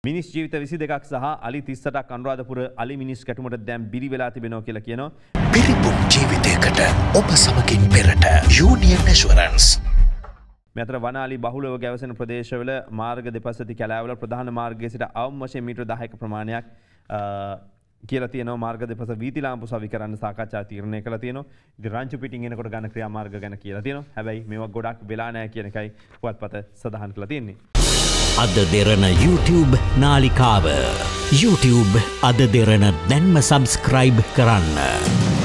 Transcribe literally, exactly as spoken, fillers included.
මිනිස් ජීවිත විසි දෙකක් සහ අලි තිස් අටක් අනුරාධපුර අලි මිනිස් කැටුමට දැන් බිරි වෙලා තිබෙනවා කියලා කියනවා. පිරිපුන් ජීවිතයකට ඔබ සමගින් පෙරට යූනියන් ඇෂුරන්ස්. මෙතර වනාලි බහුලව ගැවසෙන ප්‍රදේශවල මාර්ග දෙපසති කැලෑවල ප්‍රධාන මාර්ගයේ සිට අවම වශයෙන් මීටර දහයක ප්‍රමාණයක් කියලා තියෙනවා. මාර්ග දෙපස වීති ලාම්පු සවි කරන්න සාකච්ඡා තීරණය කළා තියෙනවා. ඉතින් රංචු පිටින් එනකොට ගන්න ක්‍රියාමාර්ග ගැන කියලා තියෙනවා. හැබැයි මේවා ගොඩක් වෙලා නැහැ කියන එකයි පුවත්පත සඳහන් කරලා තියෙන්නේ. අද දෙරණ YouTube නාලිකාව YouTube අද දෙරණ දැන්ම සබස්ක්‍රයිබ් කරන්න.